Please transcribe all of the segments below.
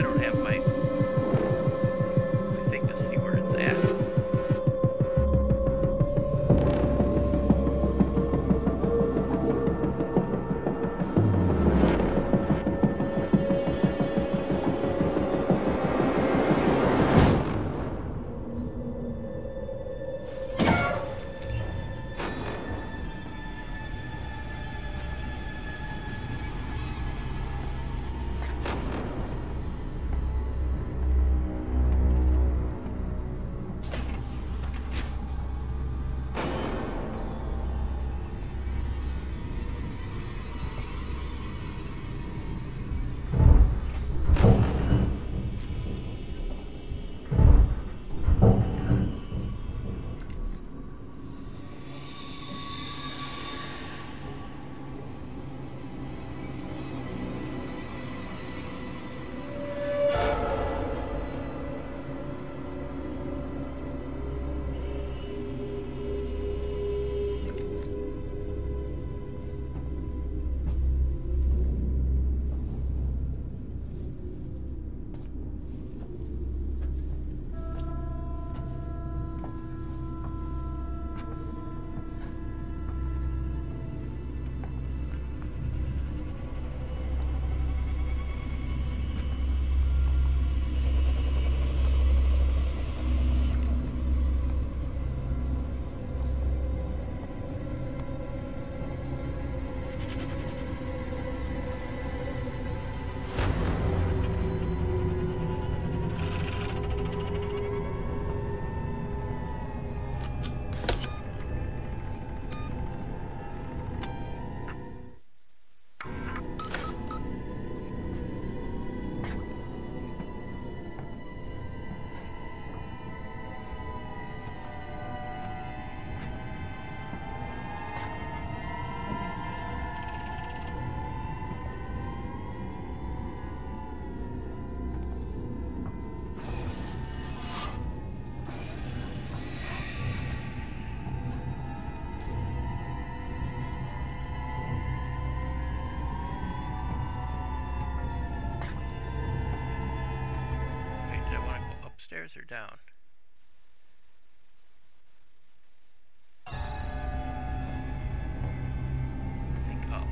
I don't have my thing to see where it's at. Upstairs or down? I think up.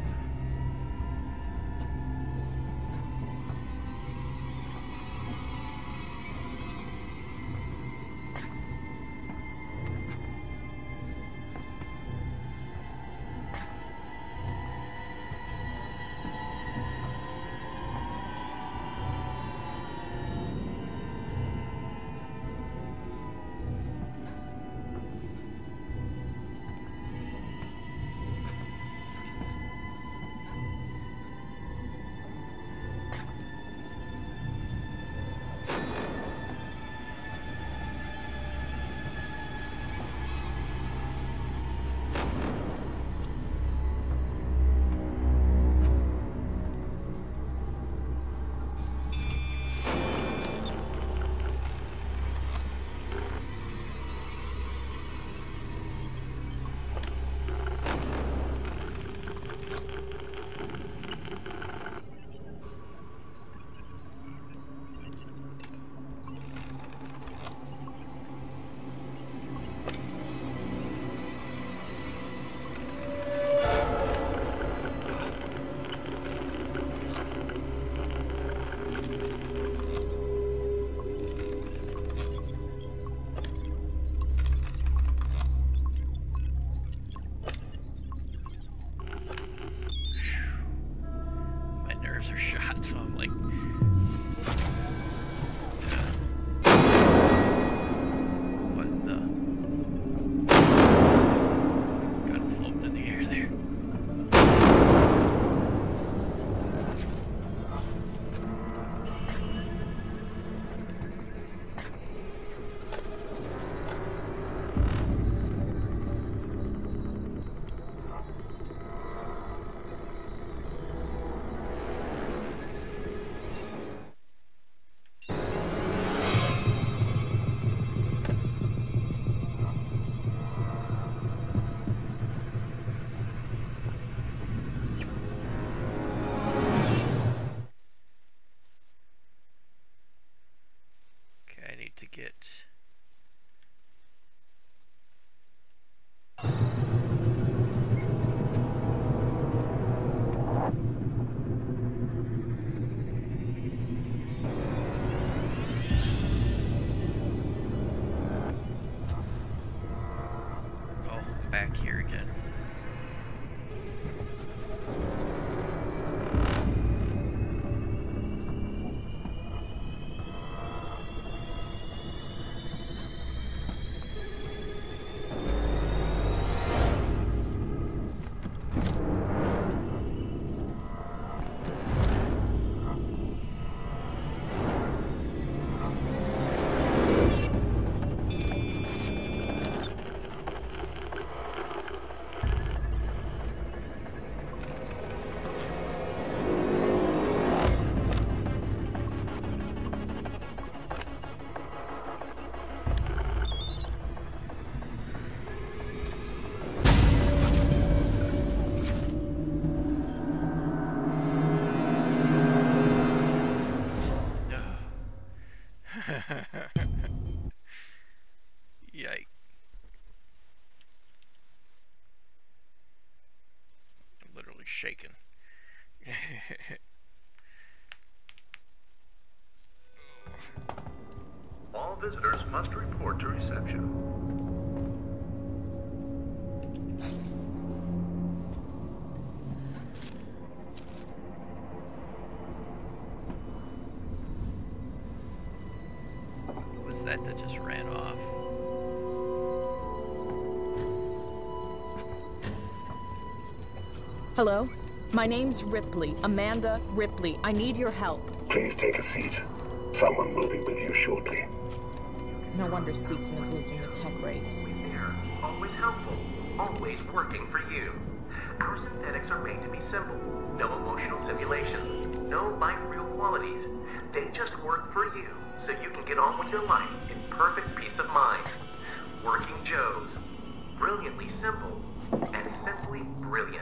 get... Oh, back here again. Yike. I'm literally shaking. All visitors must report to reception. What was that just ran off? Hello? My name's Ripley. Amanda Ripley. I need your help. Please take a seat. Someone will be with you shortly. No wonder Seegson is losing the tech race. Always there, always helpful, always working for you. Our synthetics are made to be simple. No emotional simulations, no life real qualities. They just work for you, so you can get on with your life in perfect peace of mind. Working Joes. Brilliantly simple and simply brilliant.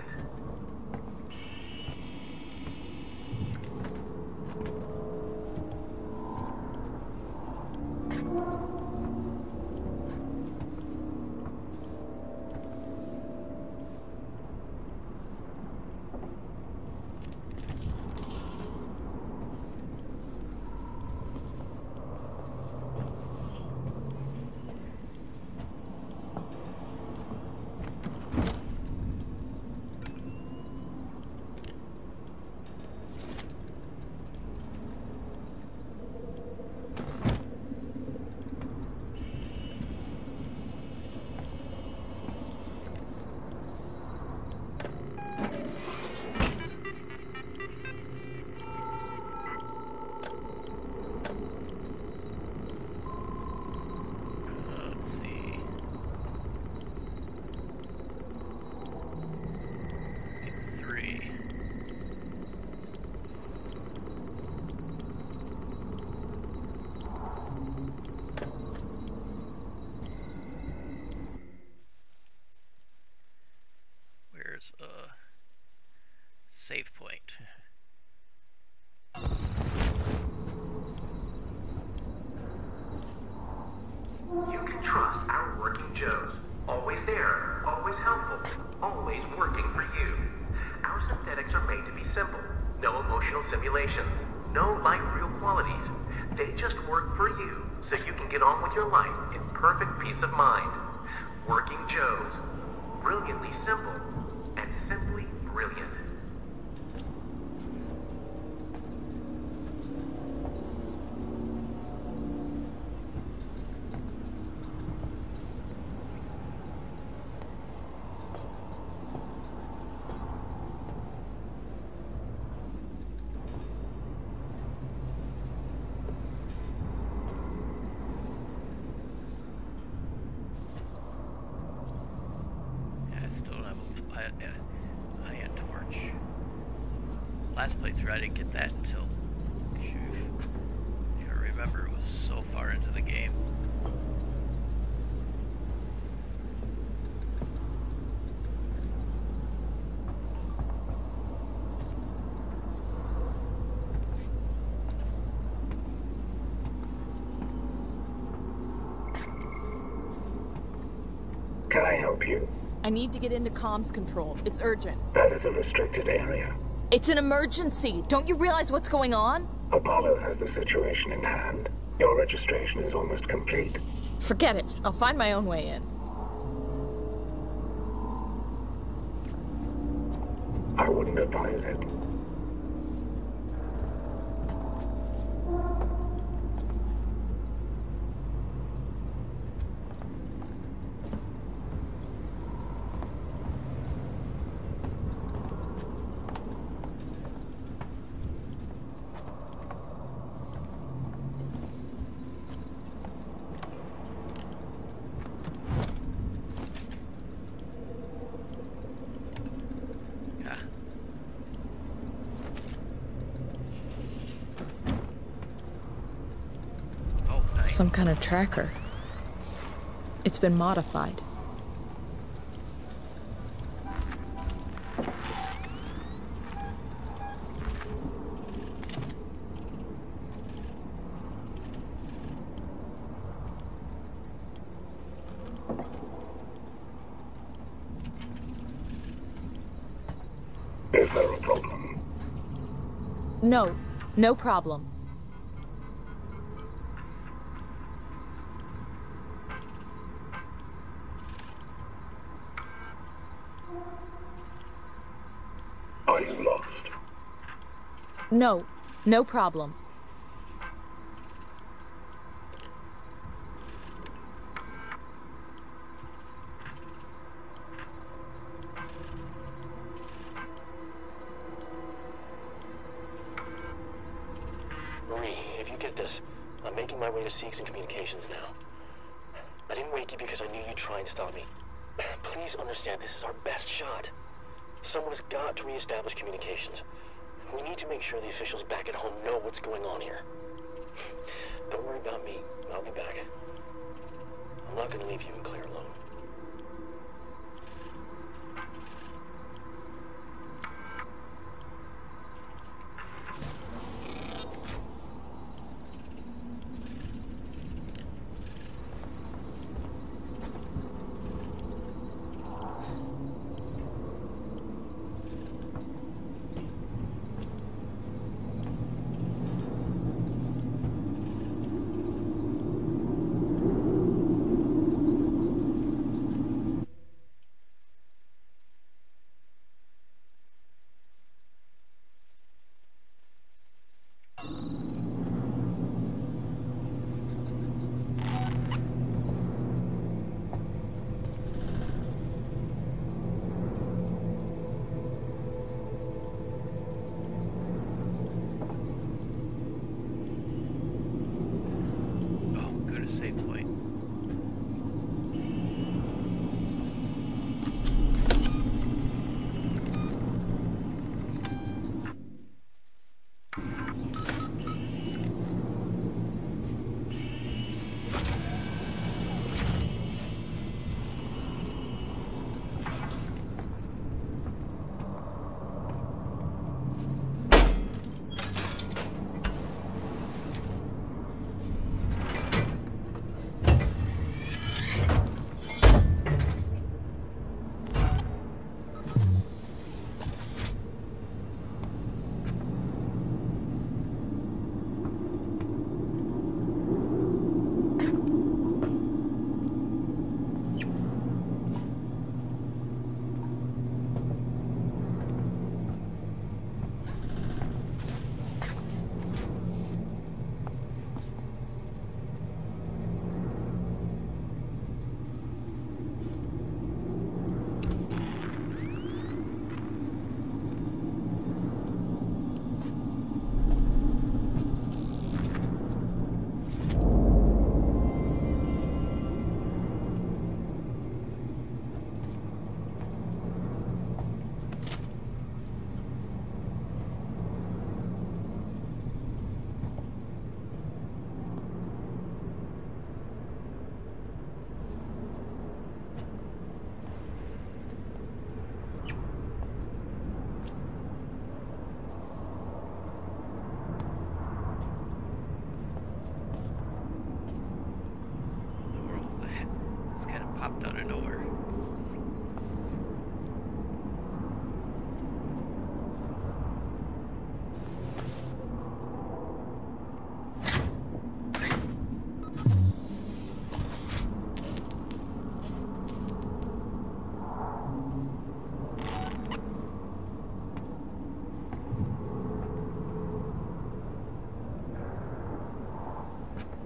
Save point. You can trust our working Joes. Always there, always helpful, always working for you. Our synthetics are made to be simple. No emotional simulations, no life real qualities. They just work for you, so you can get on with your life in perfect peace of mind. Working Joes. Brilliantly simple and simply brilliant. Iron torch. Last playthrough I didn't get that until, I remember it was so far into the game. Can I help you? I need to get into comms control. It's urgent. That is a restricted area. It's an emergency. Don't you realize what's going on? Apollo has the situation in hand. Your registration is almost complete. Forget it. I'll find my own way in. I wouldn't advise it. Some kind of tracker. It's been modified. Is there a problem? No, no problem. Are you lost? No, no problem. Marie, if you get this, I'm making my way to Seegson Communications now. I didn't wake you because I knew you'd try and stop me. Please understand, this is our best shot. Someone has got to reestablish communications. We need to make sure the officials back at home know what's going on here. Don't worry about me. I'll be back. I'm not going to leave you and Claire alone. Save point.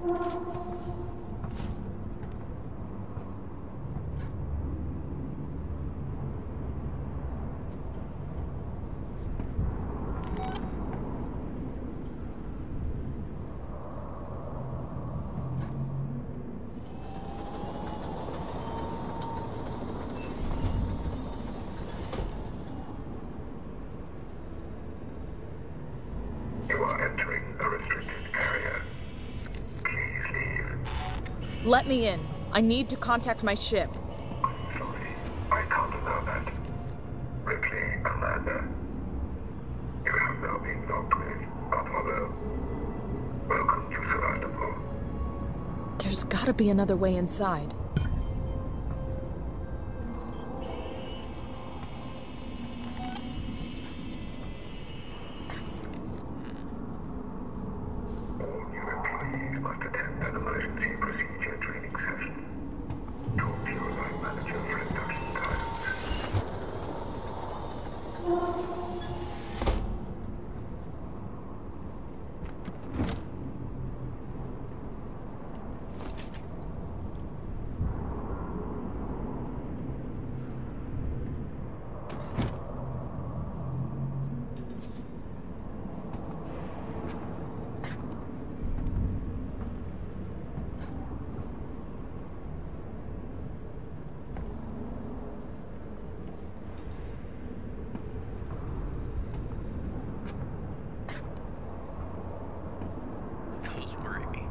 You are entering a restricted area. Please leave. Let me in. I need to contact my ship. Sorry, I can't allow that. Ripley, Amanda. You have now been locked with Apollo. Welcome to Sevastopol. There's gotta be another way inside. All new employees must attend an emergency procedure training session. Talk to your line manager for induction guidance. Those worry me.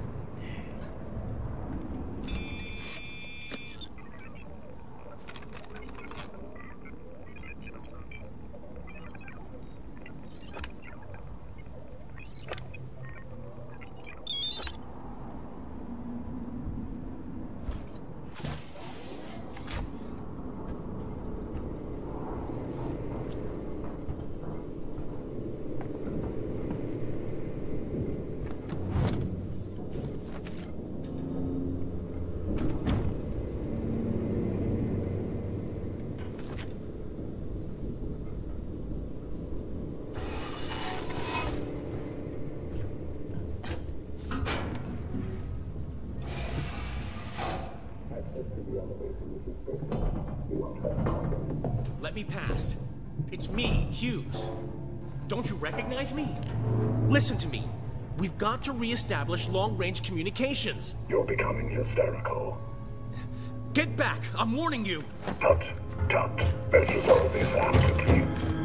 Let me pass. It's me, Hughes. Don't you recognize me? Listen to me. We've got to re-establish long-range communications. You're becoming hysterical. Get back! I'm warning you! Tut, tut. Let's resolve this amicably.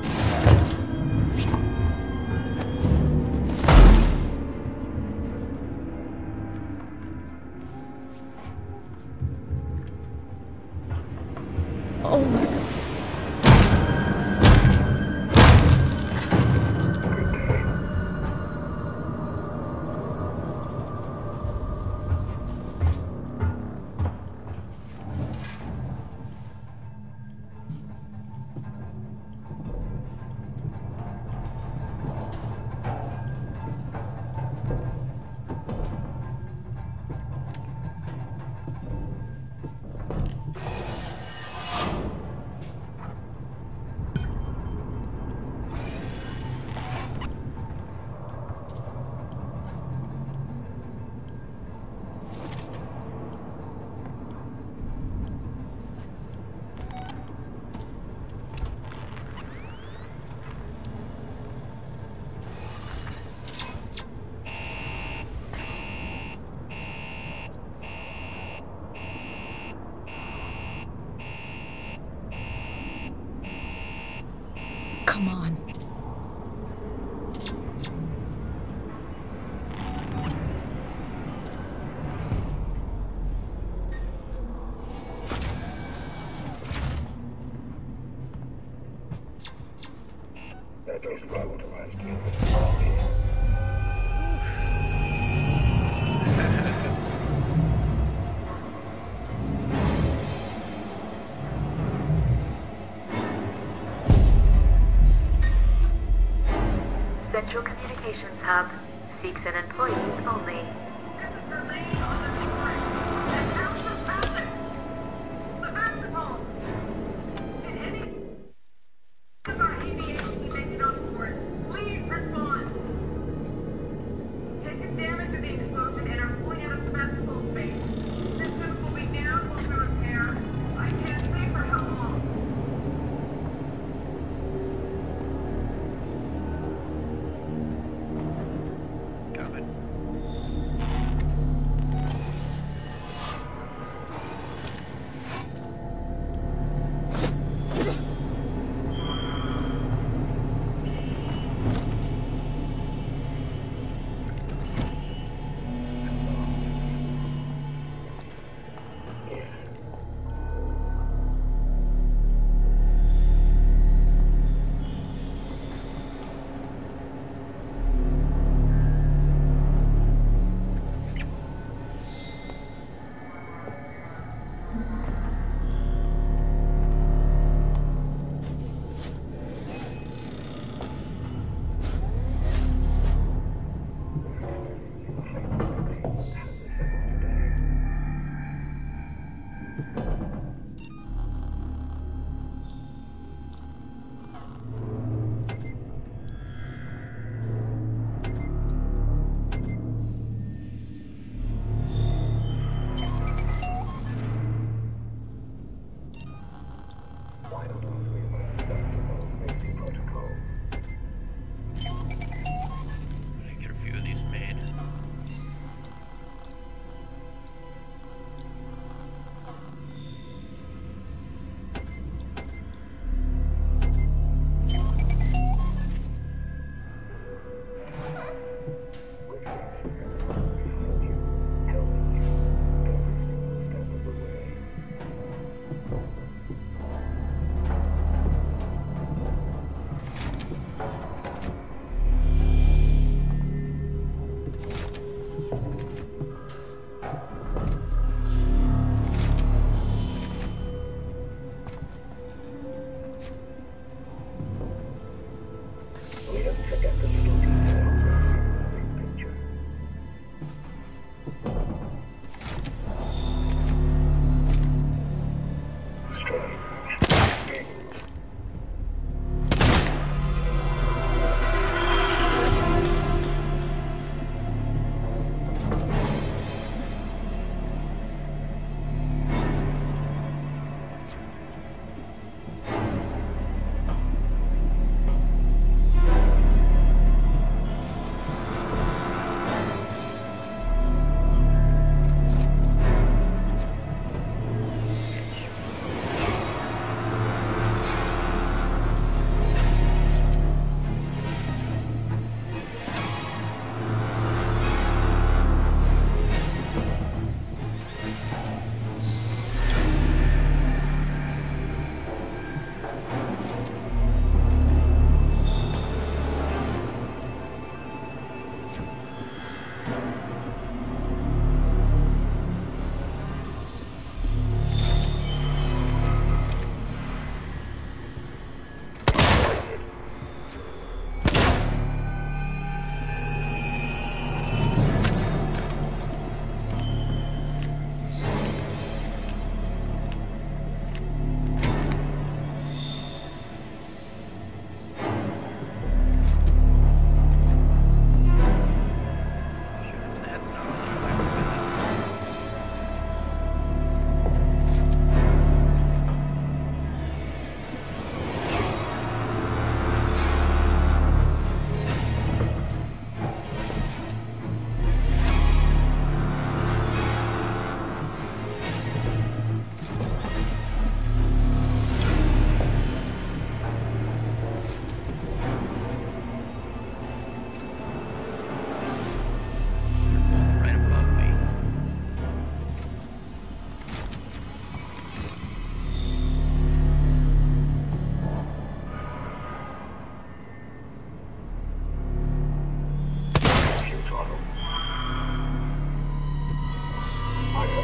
Oh my god. Come on. Let us relativize the Central Communications Hub. Seeks and employees only. This is the lane on the report. And now for traffic. Sevastopol. Did any of our aviators make it on board? Please respond. Taken damage of the explosion and are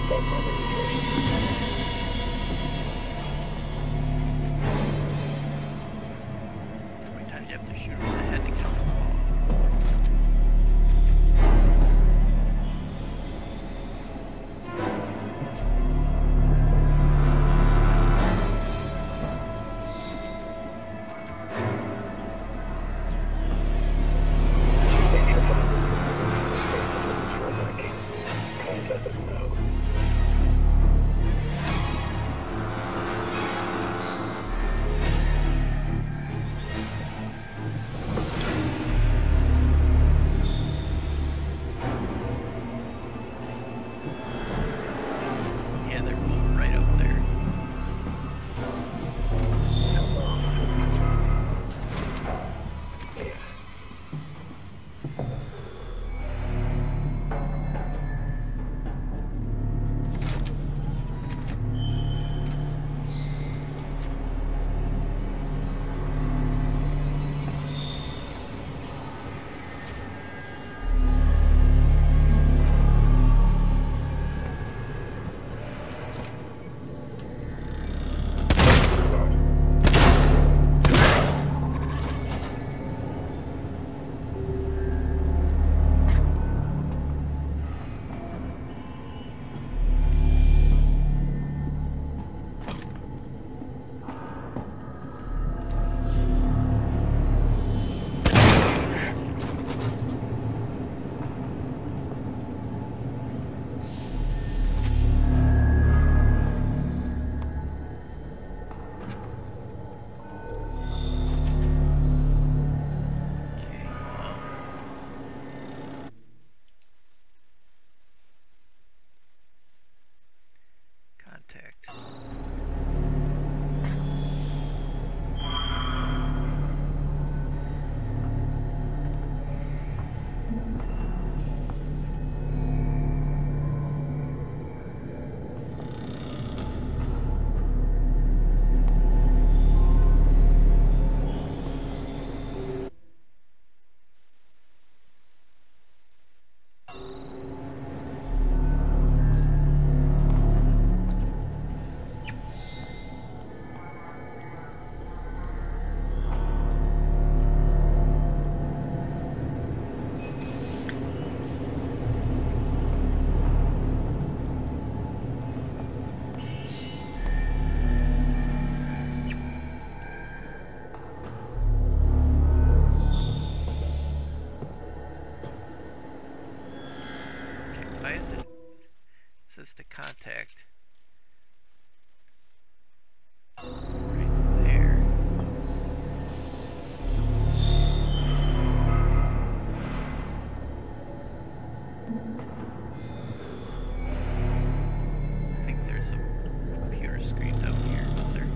That mother is registered. How many times do you have to shoot him in the head to kill him? If you find this facility in a state that isn't to your liking, please let us know. Yeah, they're moving right over there. Yeah. Okay, contact. Okay, why is it? It says to contact. Right there. I think there's a computer screen down here, is there?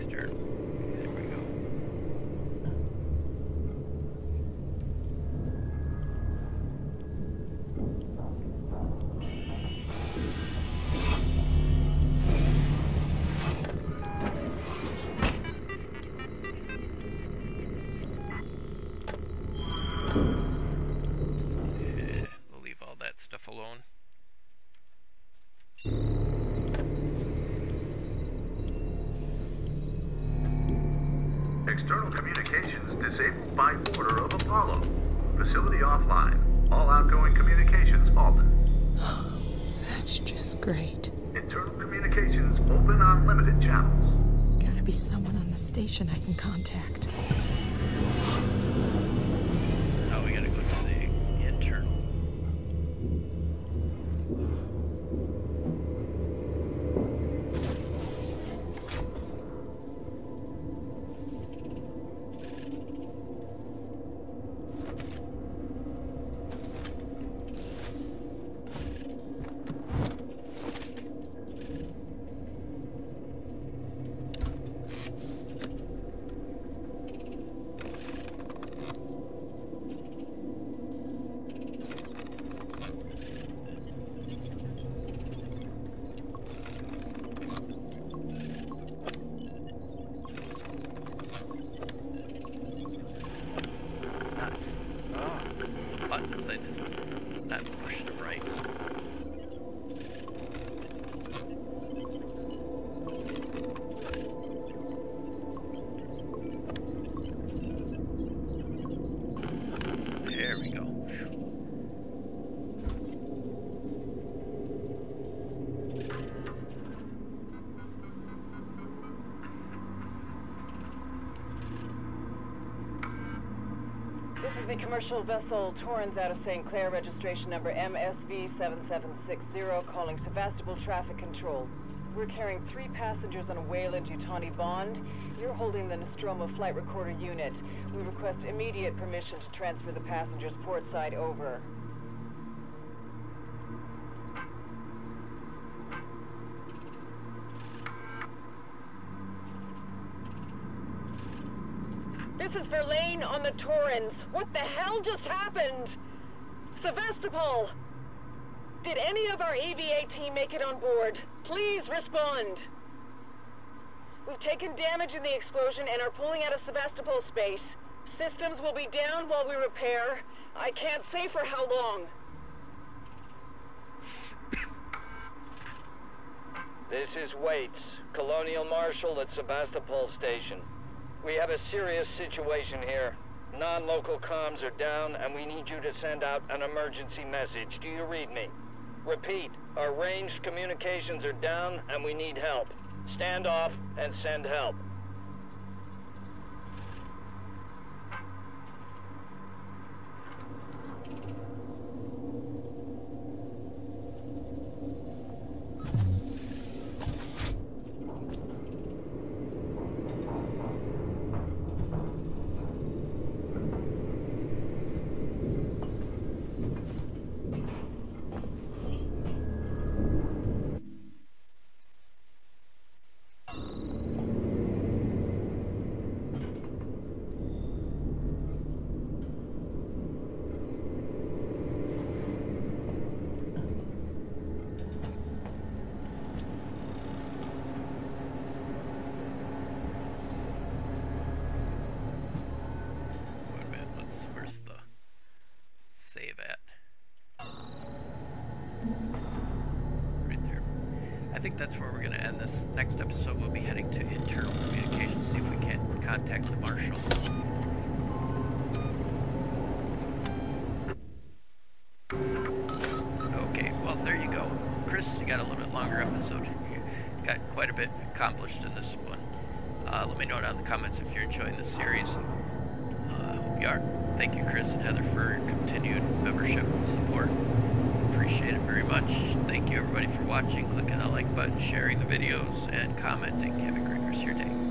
external. There we go. We'll leave all that stuff alone. External communications disabled by order of Apollo. Facility offline. All outgoing communications halted. That's just great. Internal communications open on limited channels. Gotta be someone on the station I can contact. Now we gotta go to the internal. Buttons, I just not push them right. There we go. This is the commercial vessel Torrens out of St. Clair, registration number MSV7760, calling Sebastopol Traffic Control. We're carrying 3 passengers on a Weyland-Yutani bond. You're holding the Nostromo flight recorder unit. We request immediate permission to transfer the passengers port side over. This is Verlaine on the Torrens. What the hell just happened? Sevastopol! Did any of our EVA team make it on board? Please respond. We've taken damage in the explosion and are pulling out of Sevastopol space. Systems will be down while we repair. I can't say for how long. This is Waits, Colonial Marshal at Sebastopol Station. We have a serious situation here. Non-local comms are down, and we need you to send out an emergency message. Do you read me? Repeat, our ranged communications are down, and we need help. Stand off and send help. I think that's where we're going to end this. Next episode, we'll be heading to internal communications, see if we can contact the Marshal. Okay, well, there you go. Chris, you got a little bit longer episode. You got quite a bit accomplished in this one. Let me know down in the comments if you're enjoying this series. I hope you are. Thank you, Chris and Heather, for your continued membership and support. Appreciate it very much. Thank you, everybody, for watching, clicking the like button, sharing the videos, and commenting. Have a great rest of your day.